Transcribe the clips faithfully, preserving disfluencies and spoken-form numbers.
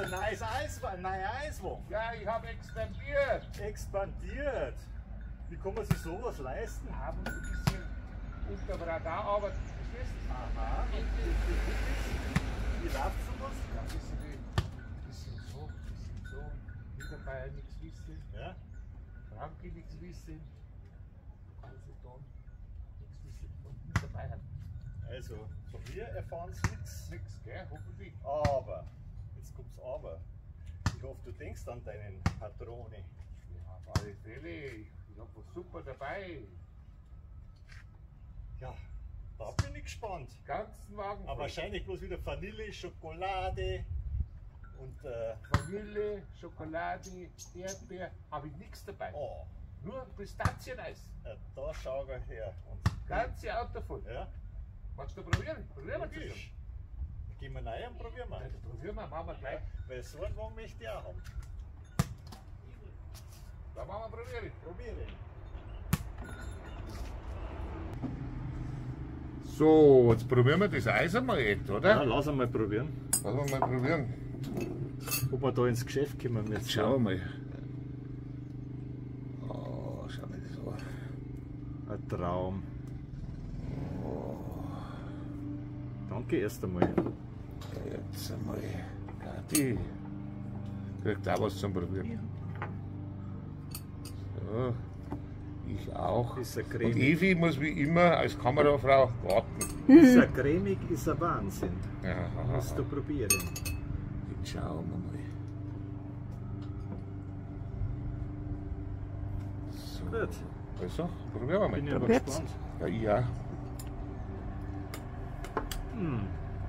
ein neues Eis, ein neuer Eiswagen. Ja, ich habe expandiert. Expandiert. Wie kann man sich sowas leisten? Haben ein bisschen unter dem Radar, aber verstehst du? Aha. Wie läuft sowas? Ja, ein bisschen, ein bisschen so, ein bisschen so. Mitarbeiter nichts wissen. Ja. Franke nichts wissen. Also dann nichts wissen. Und Mitarbeiter Also, von mir erfahren sie nichts. nichts, gell? Hoffentlich. Aber, jetzt kommt's aber. Ich hoffe, du denkst an deinen Patrone. Ja, auf alle Fälle. Ich habe was super dabei. Ja, da bin ich gespannt. Ganzen Wagen. Aber wahrscheinlich bloß wieder Vanille, Schokolade und äh, Vanille, Schokolade, Erdbeer, habe ich nichts dabei. oh, Nur Pistazieneis. ja, da schau ich her. Und, Ganze Auto voll. ja, Magst du probieren? Probieren wir zusammen. logisch. Gehen wir rein und probieren Ja, wir. das probieren wir, machen wir gleich. Weil so einen Wagen möchte ich auch haben. Da machen wir probieren. Probiere. So, jetzt probieren wir das Eis einmal echt, Ja, oder? lass mal probieren. Lass uns mal probieren. Ob wir da ins Geschäft kommen müssen. Jetzt schauen wir mal. Oh, schau mir das an. Ein Traum. Danke erst einmal. Jetzt einmal. Ja, die kriegt auch was zum Probieren. So, ich auch. Ist er Und cremig? Evi muss wie immer als Kamerafrau warten. Ist er cremig, ist er Wahnsinn. Ja, Musst du probieren. jetzt schauen wir mal. So, Gut, also, probieren wir mal. bin ich aber Probiert's. gespannt. Ja, ich auch. Hm.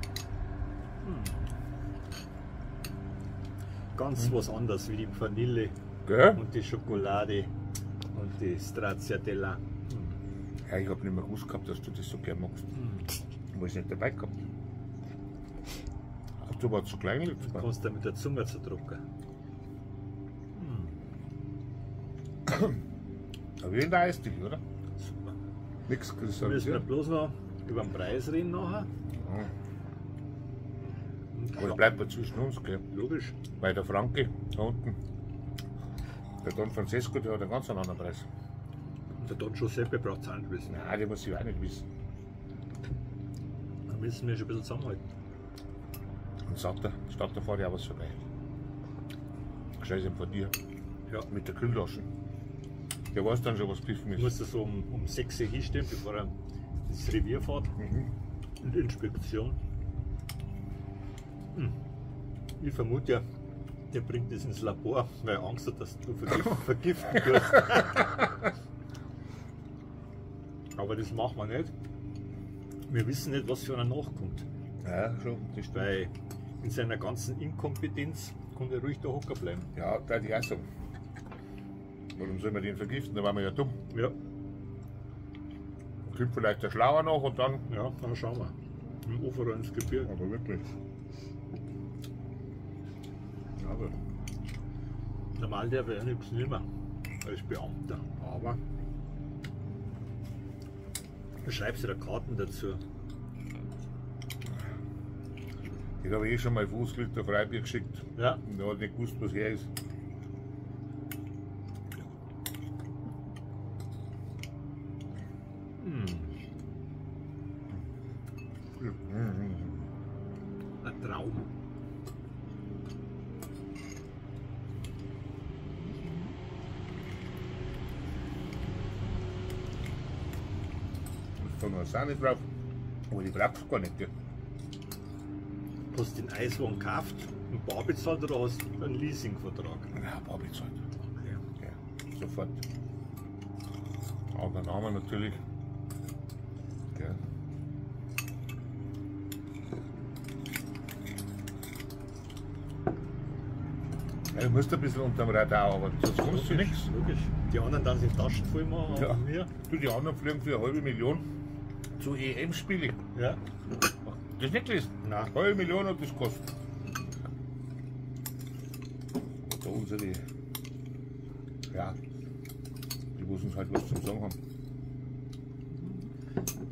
Ganz was anderes wie die Vanille Gell? und die Schokolade und die Stracciatella. Ja, ich habe nicht mehr gewusst gehabt, dass du das so gern magst. Ich habe es nicht dabei gehabt. Ach, du warst so klein. Du kannst da mit der Zunge zerdrucken. Aber wie in der Eisdiele, oder? Super. Nichts Wir müssen wir gesagt. bloß noch über den Preis reden nachher. Aber es bleibt ja zwischen uns, gell? Logisch. Weil der Franke da unten, der Don Francesco, der hat einen ganz anderen Preis. Und der Don Giuseppe braucht es auch nicht wissen. Nein, der muss ich auch nicht wissen. Da müssen wir schon ein bisschen zusammenhalten. Und sagt er, statt da fahre ich auch was vorbei. Gescheit von dir. Ja. Mit der Kühltasche. Der weiß dann schon, was piffen Ich ist. muss das so um, um sechs Uhr hinstellen, bevor er ins Revier fährt. Mhm. Und Inspektion. Hm. Ich vermute ja, der bringt das ins Labor, weil er Angst hat, dass du vergif vergiften tust. Aber das machen wir nicht. Wir wissen nicht, was für einer nachkommt. Ja, schon. Das stimmt. Weil in seiner ganzen Inkompetenz kann er ruhig da hocken bleiben. Ja, da die auch sagen. Warum soll man den vergiften? Da waren wir ja dumm. Ja, Kommt vielleicht der Schlauer noch und dann. ja, dann schauen wir. Im Ufer ins Gebirge. Aber wirklich. Aber normal der wäre nichts nicht mehr als Beamter. Aber du schreibst dir Karten dazu. Ich habe eh schon mal fünfzig Liter Freibier geschickt. Ja, Und der hat nicht gewusst, was her ist. ein Traum. Da kommen wir auch nicht drauf. Aber ich brauche es gar nicht. Gell? Hast du den Eiswagen gekauft und bar bezahlt oder hast du einen Leasingvertrag? Ja, ein paar bezahlt. Okay. Ja, sofort. Aber dann haben wir natürlich. Gell. Ja, du musst ein bisschen unterm Radar, aber sonst kommst du nichts. Logisch. Die anderen dann sich Taschen voll machen, Ja. aber wir. Du, die anderen fliegen für eine halbe Million zu E M-Spielen. Ja. Das ist nicht gelesen. Nein. Eine halbe Million hat das gekostet. Da unsere. Ja, die müssen uns halt was zum Sagen haben.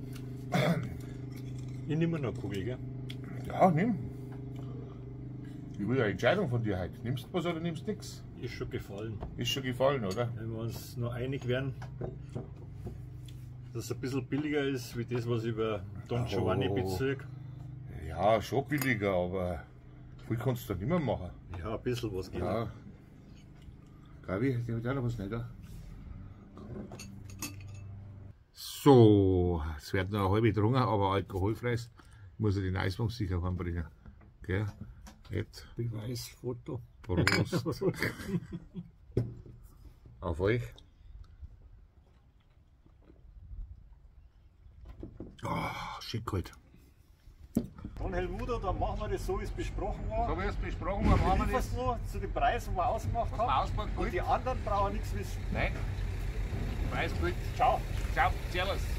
Ich nehme noch eine Kugel, gell? Ja, nimm. Ich will eine Entscheidung von dir heute. Nimmst du was oder nimmst du nichts? Ist schon gefallen. Ist schon gefallen, oder? Wenn wir uns noch einig werden, dass es ein bisschen billiger ist, wie das, was ich über Don Giovanni Oh. beziehe. Ja, schon billiger, aber viel kannst du da nicht mehr machen. Ja, ein bisschen was geht. Ja. Gabi, der hat auch noch was nicht, oder? So, es wird noch eine halbe getrunken, aber alkoholfreies. Muss ich den Eisbank sicher heimbringen. Gell? Jetzt. Beweisfoto. Prost. Auf euch. Oh, schick kalt. Dann Helmut, dann machen wir das so, wie es besprochen war. So wie es besprochen haben, haben wir Lieferst das. nur zu dem Preis, den wir ausgemacht Was haben. wir ausgemacht haben. Und die anderen brauchen nichts wissen. Nein. Preis gut. Ciao. Ciao. Servus.